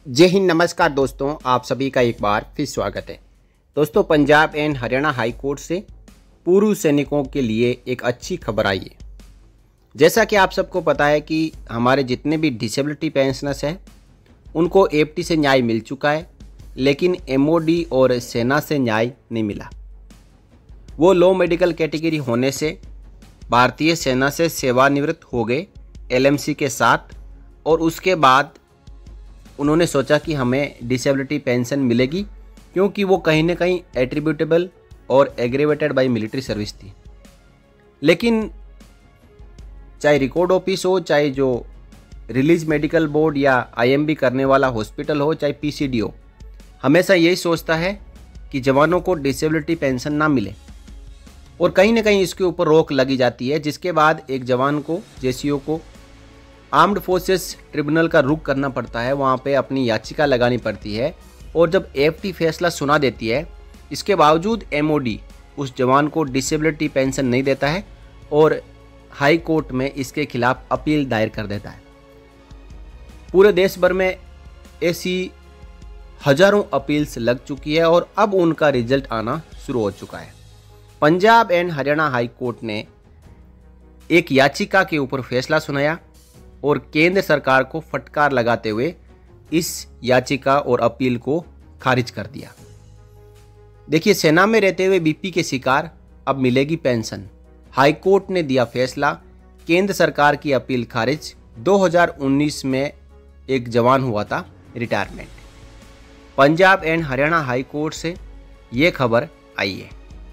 जय हिंद, नमस्कार दोस्तों, आप सभी का एक बार फिर स्वागत है। दोस्तों, Punjab and Haryana high court से पूर्व सैनिकों के लिए एक अच्छी खबर आई है। जैसा कि आप सबको पता है कि हमारे जितने भी डिसेबिलिटी पेंशनर्स हैं उनको एफटी से न्याय मिल चुका है, लेकिन एमओडी और सेना से न्याय नहीं मिला। वो लो मेडिकल कैटेगरी होने से भारतीय सेना से सेवानिवृत्त हो गए एलएमसी के साथ, और उसके बाद उन्होंने सोचा कि हमें डिसेबिलिटी पेंशन मिलेगी क्योंकि वो कहीं ना कहीं एट्रीब्यूटेबल और एग्रीवेटेड बाय मिलिट्री सर्विस थी। लेकिन चाहे रिकॉर्ड ऑफिस हो, चाहे जो रिलीज मेडिकल बोर्ड या आईएमबी करने वाला हॉस्पिटल हो, चाहे पीसीडी हो, हमेशा यही सोचता है कि जवानों को डिसेबिलिटी पेंशन ना मिले, और कहीं ना कहीं इसके ऊपर रोक लगी जाती है। जिसके बाद एक जवान को, जेसीओ को, आर्म्ड फोर्सेस ट्रिब्यूनल का रुख करना पड़ता है, वहाँ पे अपनी याचिका लगानी पड़ती है। और जब एफटी फैसला सुना देती है, इसके बावजूद एमओडी उस जवान को डिसेबिलिटी पेंशन नहीं देता है और हाई कोर्ट में इसके खिलाफ अपील दायर कर देता है। पूरे देश भर में ऐसी हजारों अपील्स लग चुकी है और अब उनका रिजल्ट आना शुरू हो चुका है। Punjab and Haryana high court ने एक याचिका के ऊपर फैसला सुनाया और केंद्र सरकार को फटकार लगाते हुए इस याचिका और अपील को खारिज कर दिया। देखिए, सेना में रहते हुए बीपी के शिकार अब मिलेगी पेंशन। हाई कोर्ट ने दिया फैसला, केंद्र सरकार की अपील खारिज। 2019 में एक जवान हुआ था retirement. Punjab and Haryana high court से ये खबर आई है।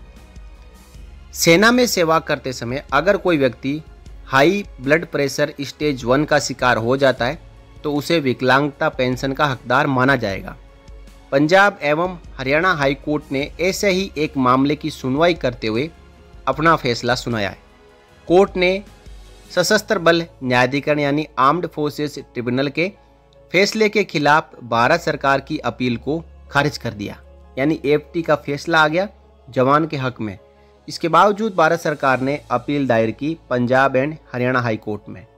सेना में सेवा करते समय अगर कोई व्यक्ति हाई ब्लड प्रेशर स्टेज 1 का शिकार हो जाता है तो उसे विकलांगता पेंशन का हकदार माना जाएगा। पंजाब एवं हरियाणा हाई कोर्ट ने ऐसे ही एक मामले की सुनवाई करते हुए अपना फैसला सुनाया है। कोर्ट ने सशस्त्र बल न्यायाधिकरण यानी आर्म्ड फोर्सेस ट्रिब्यूनल के फैसले के खिलाफ भारत सरकार की अपील को खारिज कर दिया, यानी एफटी का फैसला आ गया जवान के हक में। इसके बावजूद भारत सरकार ने अपील दायर की Punjab and Haryana high court में।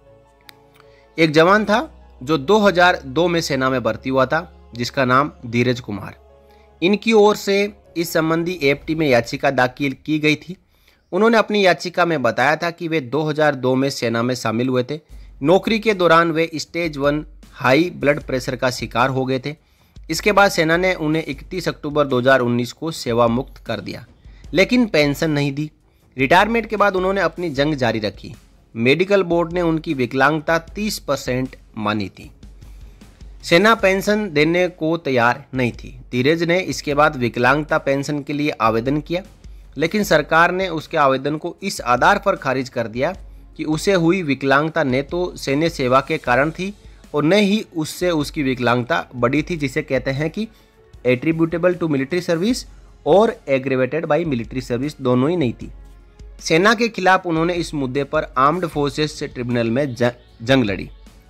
एक जवान था जो 2002 में सेना में भर्ती हुआ था, जिसका नाम धीरज कुमार। इनकी ओर से इस संबंधी एफटी में याचिका दाखिल की गई थी। उन्होंने अपनी याचिका में बताया था कि वे 2002 में सेना में शामिल हुए थे। नौकरी के दौरान वे स्टेज 1 हाई ब्लड प्रेशर का शिकार हो गए थे। इसके बाद सेना ने उन्हें 31 अक्टूबर 2019 को सेवा मुक्त कर दिया, लेकिन पेंशन नहीं दी। रिटायरमेंट के बाद उन्होंने अपनी जंग जारी रखी। मेडिकल बोर्ड ने उनकी विकलांगता 30% मानी थी। सेना पेंशन देने को तैयार नहीं थी। धीरज ने इसके बाद विकलांगता पेंशन के लिए आवेदन किया, लेकिन सरकार ने उसके आवेदन को इस आधार पर खारिज कर दिया कि उसे हुई विकलांगता न तो सैन्य सेवा के कारण थी और न ही उससे उसकी विकलांगता बढ़ी थी, जिसे कहते हैं कि एट्रीब्यूटेबल टू मिलिट्री सर्विस और एग्रीवेटेड बाय मिलिट्री सर्विस, दोनों ही नहीं थी। सेना के खिलाफ उन्होंने इस मुद्दे पर आर्म्ड फोर्सेस ट्रिब्यूनल में जंग लड़ी।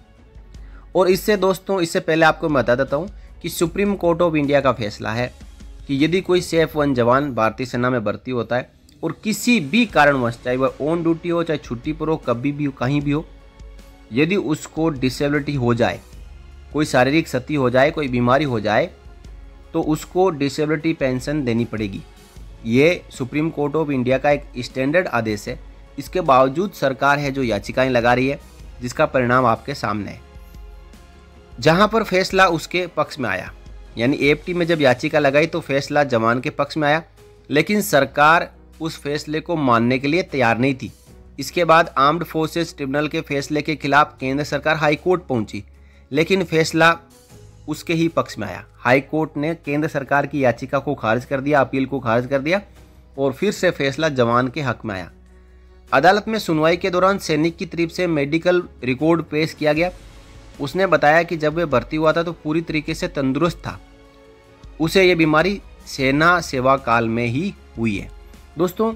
और इससे दोस्तों, इससे पहले आपको मैं बता देता हूँ कि सुप्रीम कोर्ट ऑफ इंडिया का फैसला है कि यदि कोई CF1 जवान भारतीय सेना में भर्ती होता है और किसी भी कारणवश, चाहे वह ऑन ड्यूटी हो, चाहे छुट्टी पर हो, कभी भी हो, कहीं भी हो, यदि उसको डिसेबिलिटी हो जाए, कोई शारीरिक क्षति हो जाए, कोई बीमारी हो जाए, तो उसको डिसेबिलिटी पेंशन देनी पड़ेगी। ये सुप्रीम कोर्ट ऑफ इंडिया का एक स्टैंडर्ड आदेश है। इसके बावजूद सरकार है जो याचिकाएं लगा रही है, जिसका परिणाम आपके सामने है। जहां पर फैसला उसके पक्ष में आया, यानी एफटी में जब याचिका लगाई तो फैसला जवान के पक्ष में आया, लेकिन सरकार उस फैसले को मानने के लिए तैयार नहीं थी। इसके बाद आर्म्ड फोर्सेस ट्रिब्यूनल के फैसले के खिलाफ केंद्र सरकार हाई कोर्ट पहुंची, लेकिन फैसला उसके ही पक्ष में आया। हाई कोर्ट ने केंद्र सरकार की याचिका को खारिज कर दिया, अपील को खारिज कर दिया, और फिर से फैसला जवान के हक में आया। अदालत में सुनवाई के दौरान सैनिक की तरफ से मेडिकल रिकॉर्ड पेश किया गया। उसने बताया कि जब वह भर्ती हुआ था तो पूरी तरीके से तंदुरुस्त था। उसे यह बीमारी सेना सेवा काल में ही हुई है। दोस्तों,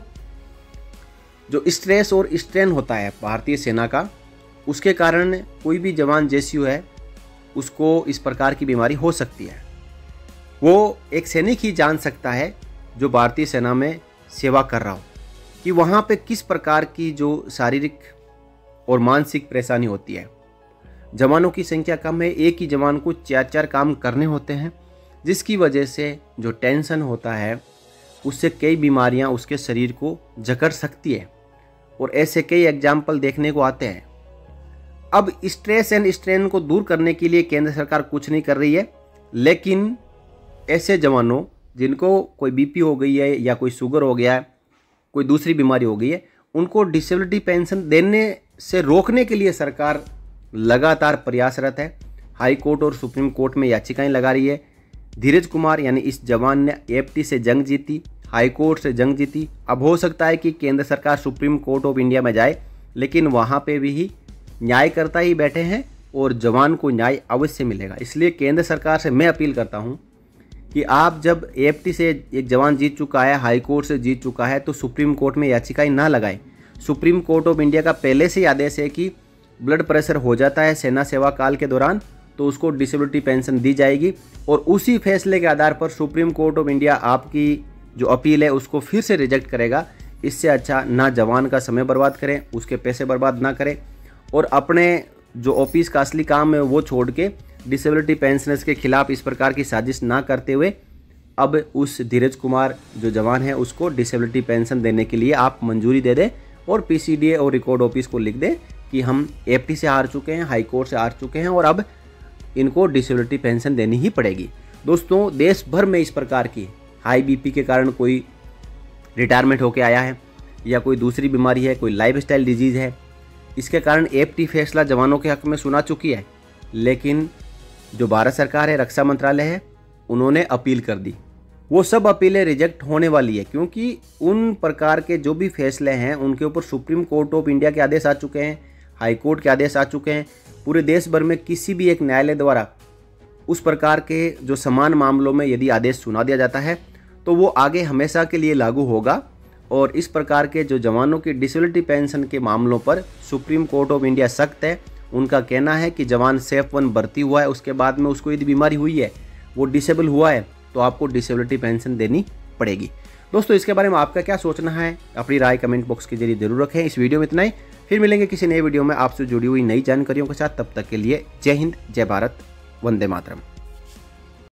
जो स्ट्रेस और स्ट्रेन होता है भारतीय सेना का, उसके कारण कोई भी जवान जेसीओ है उसको इस प्रकार की बीमारी हो सकती है। वो एक सैनिक ही जान सकता है जो भारतीय सेना में सेवा कर रहा हो कि वहाँ पे किस प्रकार की जो शारीरिक और मानसिक परेशानी होती है। जवानों की संख्या कम है, एक ही जवान को 4-4 काम करने होते हैं, जिसकी वजह से जो टेंशन होता है उससे कई बीमारियां उसके शरीर को जकड़ सकती है और ऐसे कई एग्जाम्पल देखने को आते हैं। अब स्ट्रेस एंड स्ट्रेन को दूर करने के लिए केंद्र सरकार कुछ नहीं कर रही है, लेकिन ऐसे जवानों जिनको कोई बीपी हो गई है या कोई शुगर हो गया है, कोई दूसरी बीमारी हो गई है, उनको डिसेबिलिटी पेंशन देने से रोकने के लिए सरकार लगातार प्रयासरत है। हाई कोर्ट और सुप्रीम कोर्ट में याचिकाएं लगा रही है। धीरज कुमार यानी इस जवान ने एएफटी से जंग जीती, हाई कोर्ट से जंग जीती। अब हो सकता है कि केंद्र सरकार सुप्रीम कोर्ट ऑफ इंडिया में जाए, लेकिन वहाँ पे भी ही न्यायकर्ता ही बैठे हैं और जवान को न्याय अवश्य मिलेगा। इसलिए केंद्र सरकार से मैं अपील करता हूँ कि आप जब एएफटी से एक जवान जीत चुका है, हाई कोर्ट से जीत चुका है, तो सुप्रीम कोर्ट में याचिकाएं ना लगाएं। सुप्रीम कोर्ट ऑफ इंडिया का पहले से ही आदेश है कि ब्लड प्रेशर हो जाता है सेना सेवा काल के दौरान तो उसको डिसेबिलिटी पेंशन दी जाएगी, और उसी फैसले के आधार पर सुप्रीम कोर्ट ऑफ इंडिया आपकी जो अपील है उसको फिर से रिजेक्ट करेगा। इससे अच्छा ना जवान का समय बर्बाद करें, उसके पैसे बर्बाद ना करें, और अपने जो ऑफिस का असली काम है वो छोड़ के डिसेबिलिटी पेंशनर्स के खिलाफ इस प्रकार की साजिश ना करते हुए अब उस धीरज कुमार जो जवान है उसको डिसेबिलिटी पेंशन देने के लिए आप मंजूरी दे दें और पीसीडीए और रिकॉर्ड ऑफिस को लिख दें कि हम एएफटी से हार चुके हैं, हाई कोर्ट से हार चुके हैं और अब इनको डिसेबिलिटी पेंशन देनी ही पड़ेगी। दोस्तों, देश भर में इस प्रकार की हाई बीपी के कारण कोई रिटायरमेंट होके आया है या कोई दूसरी बीमारी है, कोई लाइफस्टाइल डिजीज़ है, इसके कारण एएफटी फैसला जवानों के हक में सुना चुकी है, लेकिन जो भारत सरकार है, रक्षा मंत्रालय है, उन्होंने अपील कर दी। वो सब अपीलें रिजेक्ट होने वाली है, क्योंकि उन प्रकार के जो भी फैसले हैं उनके ऊपर सुप्रीम कोर्ट ऑफ इंडिया के आदेश आ चुके हैं, हाई कोर्ट के आदेश आ चुके हैं। पूरे देश भर में किसी भी एक न्यायालय द्वारा उस प्रकार के जो समान मामलों में यदि आदेश सुना दिया जाता है तो वो आगे हमेशा के लिए लागू होगा, और इस प्रकार के जो जवानों की डिसेबिलिटी पेंशन के मामलों पर सुप्रीम कोर्ट ऑफ इंडिया सख्त है। उनका कहना है कि जवान सेफ 1 भर्ती हुआ है, उसके बाद में उसको यदि बीमारी हुई है, वो डिसेबल हुआ है, तो आपको डिसेबिलिटी पेंशन देनी पड़ेगी। दोस्तों, इसके बारे में आपका क्या सोचना है, अपनी राय कमेंट बॉक्स के जरिए जरूर रखें। इस वीडियो में इतना ही, फिर मिलेंगे किसी नए वीडियो में आपसे जुड़ी हुई नई जानकारियों के साथ। तब तक के लिए जय हिंद, जय भारत, वंदे मातरम।